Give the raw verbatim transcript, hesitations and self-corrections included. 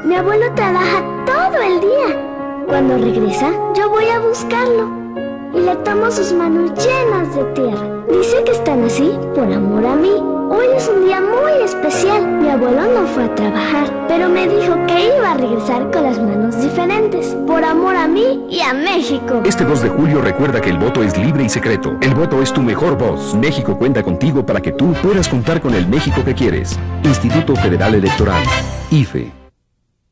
Mi abuelo trabaja todo el día. Cuando regresa, yo voy a buscarlo y le tomo sus manos llenas de tierra. Dice que están así por amor a mí. Hoy es un día muy especial. Mi abuelo no fue a trabajar, pero me dijo que iba a regresar con las manos diferentes, por amor a mí y a México. Este dos de julio recuerda que el voto es libre y secreto. El voto es tu mejor voz. México cuenta contigo para que tú puedas contar con el México que quieres. Instituto Federal Electoral, I F E.